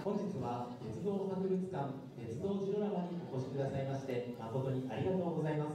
本日は鉄道博物館鉄道ジロラマにお越しくださいまして誠にありがとうございます。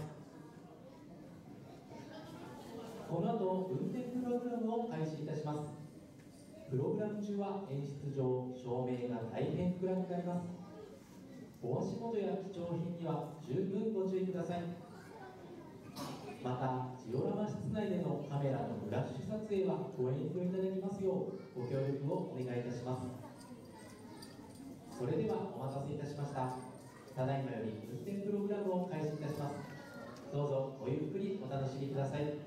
この後運転プログラムを開始いたします。プログラム中は演出上照明が大変暗くなります。お足元や貴重品には十分ご注意ください。またジオラマ室内でのカメラのフラッシュ撮影はご遠慮いただきますようご協力をお願いいたします。それではお待たせいたしました。ただいまより運転プログラムを開始いたします。どうぞごゆっくりお楽しみください。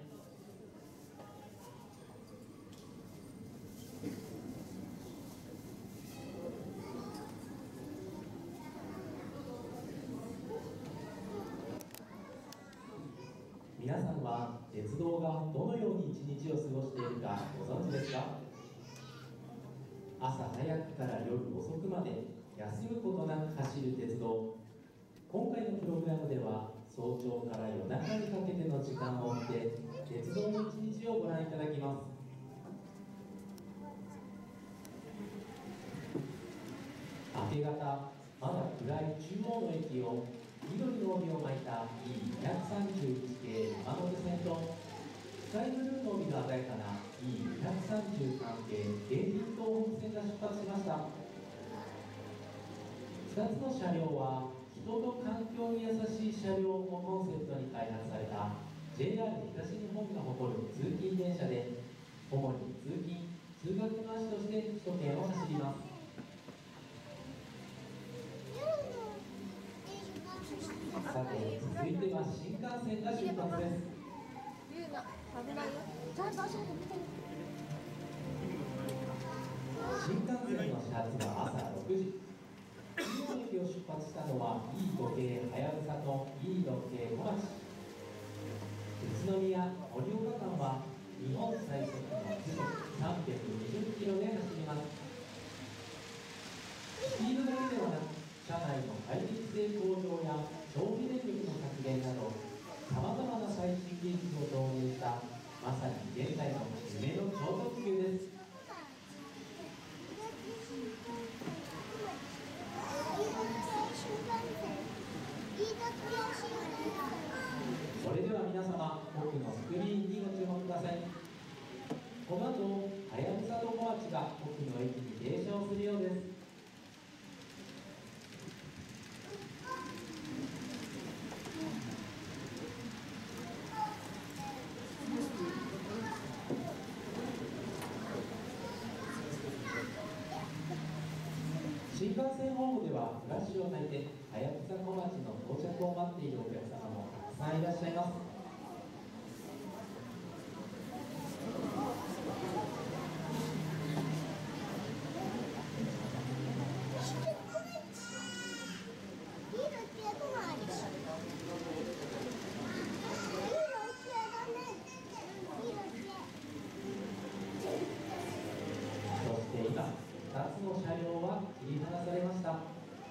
皆さんは鉄道がどのように一日を過ごしているかご存知ですか？朝早くから夜遅くまで休むことなく走る鉄道。今回のプログラムでは早朝から夜中にかけての時間を追って鉄道の一日をご覧いただきます。明け方、まだ暗い中央の駅を緑の帯を巻いた E231 系山手線とスカイブルーの帯が鮮やかな E233 系京浜東北線が出発しました。2つの車両は人と環境に優しい車両をコンセプトに開発された JR 東日本が誇る通勤電車で、主に通勤・通学の足として首都圏を走ります。さて、続いては新幹線が出発です。新幹線の始発は朝6時。中央駅を出発したのは E5 系はやぶさと E6 系小町。宇都宮・盛岡間は日本最速の時速320キロで走ります。スピードだけではなく車内の快適性向上や消費電力の削減などさまざまな最新技術を導入したまさに現代の夢の超特急です。それでは皆様、奥のスクリーンにご注目ください。この後、はやぶさと小町が奥の駅に停車をするようです。新幹線ホームではフラッシュを焚いてはやぶさ小町の到着を待っているお客様もたくさんいらっしゃいます。そして今2つの車両は切り離されました。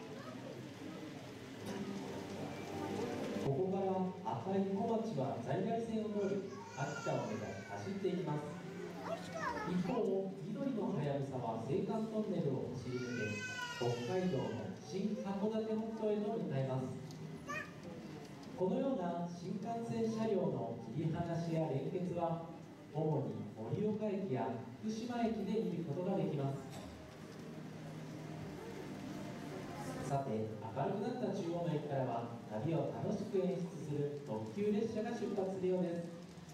ここから赤い小町は在来線を通り秋田を目指し走っていきます。一方緑のはやぶさは青函トンネルを走り抜け北海道の新函館北斗へと向かいます。このような新幹線車両の切り離しや連結は主に盛岡駅や福島駅で見ることができます。さて、明るくなった中央の駅からは旅を楽しく演出する特急列車が出発するようです。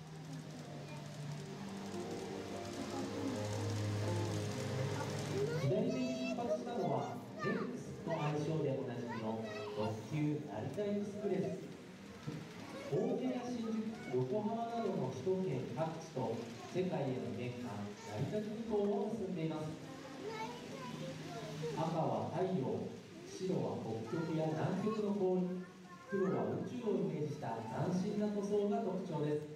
左手に出発したのは X の愛称でおなじみの特急成田エクスプレス。大宮や新宿、横浜などの首都圏各地と世界への玄関成田空港を結んでいます。赤は太陽、白は北極や南極の氷、黒は宇宙をイメージした斬新な塗装が特徴です。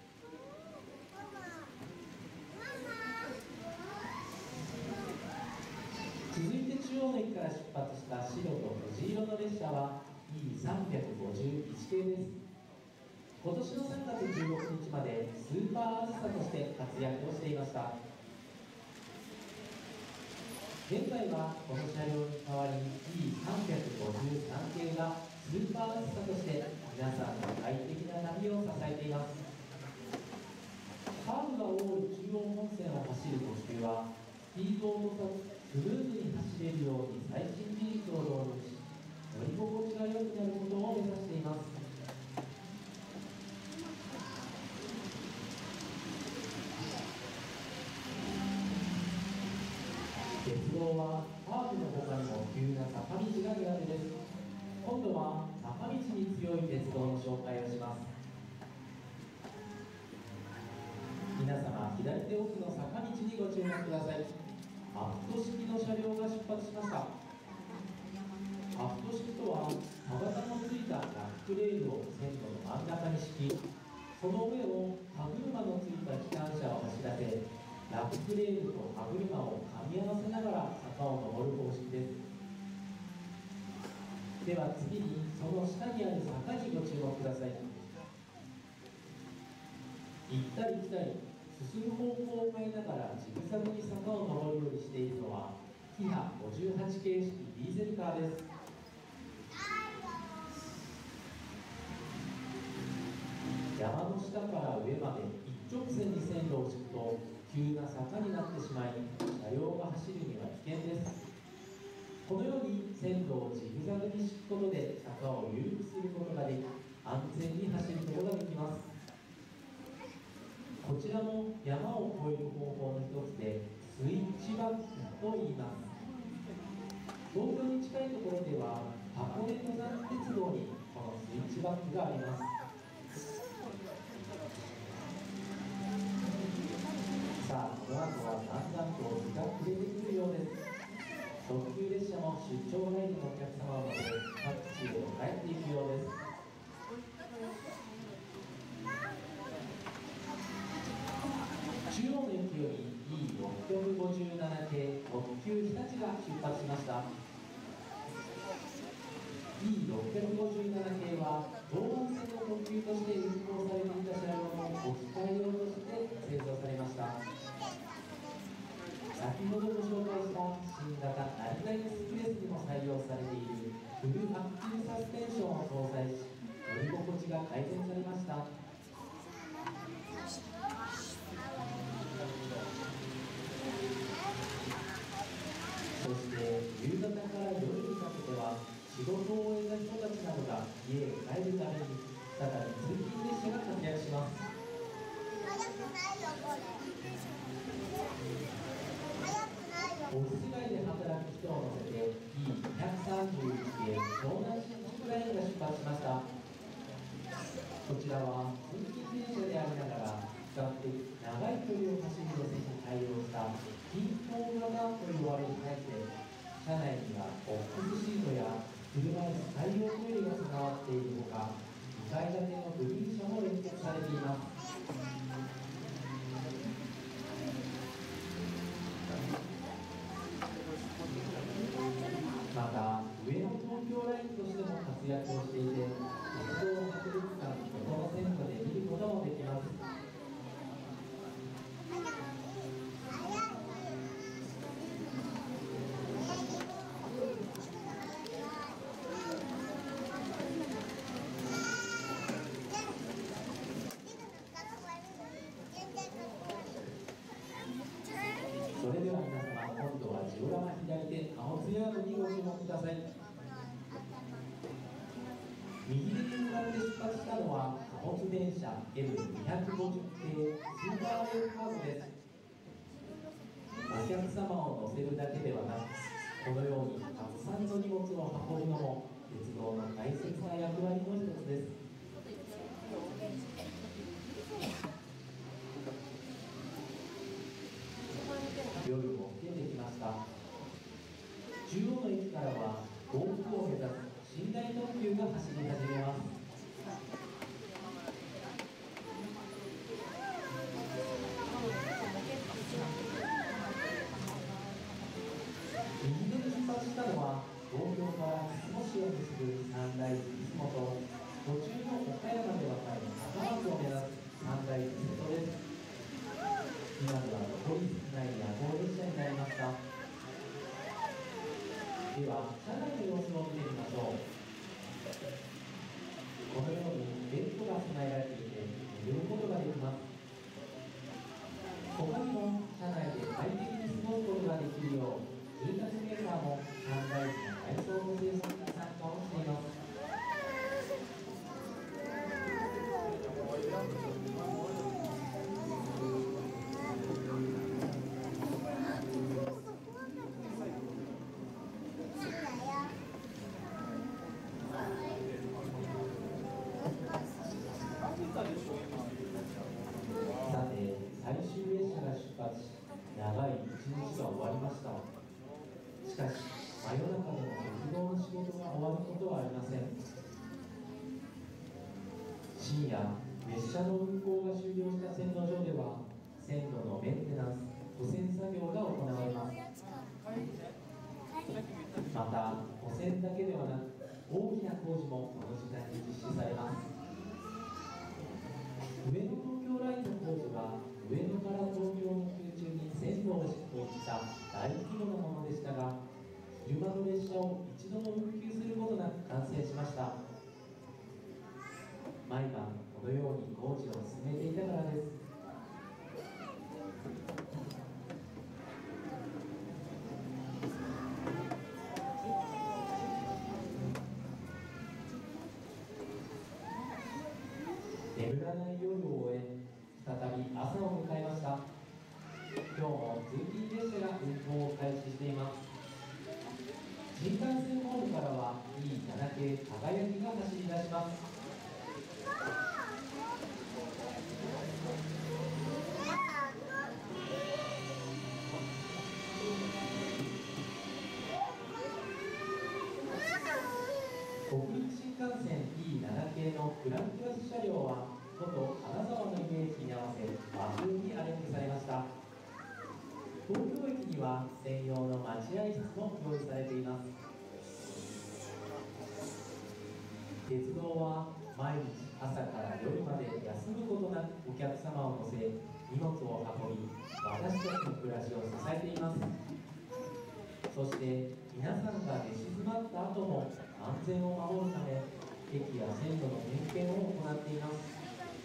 続いて中央の駅から出発した白と藤色の列車は E351 系です。今年の3月16日までスーパーあずさとして活躍をしていました。 現在はこの車両に代わり E353 系がスーパースタとして皆さんの快適な旅を支えています。カーブが多い中央本線を走る途中はスピードを落とさずスムーズに走れるように最新技術を導入し、乗り心地が良くなることを目指しています。鉄道はカーブの他にも急な坂道が苦手です。今度は坂道に強い鉄道の紹介をします。皆様、左手奥の坂道にご注目ください。アフト式の車両が出発しました。アフト式とは歯型のついたラックレールを線路の真ん中に敷き、その上を歯車のついた機関車を走らせ、ラックレールと歯車を噛み合わせながら坂を上る方式です。では次にその下にある坂にご注目ください。行ったり来たり進む方向を変えながらジグザグに坂を上るようにしているのはキハ58形式ディーゼルカーです。山の下から上まで一直線に線路を敷くと急な坂になってしまい、車両が走るには危険です。このように線路をジグザグに敷くことで坂を緩くすることができ、安全に走ることができます。こちらも山を越える方法の一つでスイッチバックと言います。東京に近いところでは箱根登山鉄道にこのスイッチバックがあります。さあ、この後はだんだんと日が暮れてくるようです。特急列車も出張帰りのお客様を乗せ各地へと帰っていくようです。中央の駅より E657 系特急日立が出発しました。 E657 系は常磐線の特急として運行されていた車両の置き換え用として製造されました。先ほどご紹介した新型成田エクスプレスにも採用されているフルアクティブサスペンションを搭載し、乗り心地が改善されました。そして夕方から夜にかけては仕事を終えた人たちなどが家へ帰るために再び通勤列車が活躍します。オフィス街で働く人を乗せて E231 系湘南新宿ラインが出発しました。こちらは通勤電車でありながら比較的長い距離を走る路線に対応した均衡型と呼ばれるタイプで、車内にはボックスシートや車椅子対応トイレが備わっているほか、2階建てのグリーン車も連結されています。また上野東京ラインとしても活躍をしていて、鉄道博物館外の線路で見ることもできます。それでは皆様、今度はジオラマ左手貨物ヤードにご注目ください。右手に向かって出発したのは貨物電車 M250 系スーパーレールカーブです。お客様を乗せるだけではなく、このようにたくさんの荷物を運ぶのも鉄道の大切な役割の一つです。夜も更けてきました。中央の駅からは遠くを目指す寝台特急が走り始めます。右手に出発したのは東京から出雲市を結ぶサンライズ出雲と、途中の岡山で渡る高松を目指すサンライズ瀬戸です。今では残り少ない夜行列車になりました。 JR 西日本の E657 系は JR 西日本の E657 系と同じくサンライズ出雲と高松を結ぶサンライズ瀬戸です。 JR 西日本の E657 系は JR 西日本の E657 系と同じくサンライズ出雲と高松を結ぶサンライズ瀬戸です。 では車内の様子を見てみましょう。このようにベッドが備えられていて寝ることができます。他にも車内で快適に過ごすことができるよう住宅メーカーも3台機の内装の製作に参加をしています。さて、最終列車が出発し、長い一日が終わりました。しかし、真夜中でも鉄道の仕事が終わることはありません。深夜、列車の運行が終了した線路上では、線路のメンテナンス、保線作業が行われます。また、保線だけではなく、大きな工事もこの時間に実施されます。上野東京ラインの工事は上野から東京の空中に線路を敷くといった大規模なものでしたが、昼間の列車を一度も運休することなく完成しました。毎晩このように工事を進めていたからです。眠らない夜を終え、再び朝を迎えました。今日も通勤列車が運行を開始しています。新幹線ホームからは E7 系輝きが走り出します。北陸新幹線 E7 系のグランクラス車両は元金沢のイメージに合わせ和風にアレンジされました。東京駅には専用の待合室も用意されています。鉄道は毎日朝から夜まで休むことなくお客様を乗せ荷物を運び、私たちの暮らしを支えています。そして皆さんが寝静まった後も安全を守るため駅や線路の点検を行っています。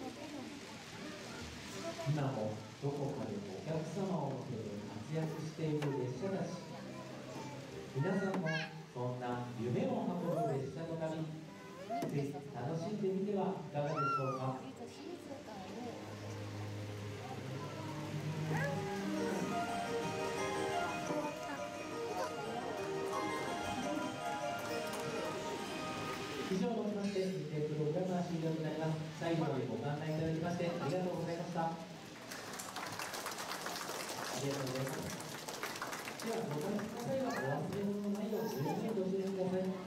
今もどこかでお客様を乗せて活躍している列車たち、皆さんもそんな夢を運ぶ列車の旅、ぜひ楽しんでみてはいかがでしょうか。以上をもちまして日程プログラムは終了になります。最後までご観覧いただきましてありがとうございました。ありがとうございます。では、ご退出の際はお忘れ物のないよう十分ご注意ください。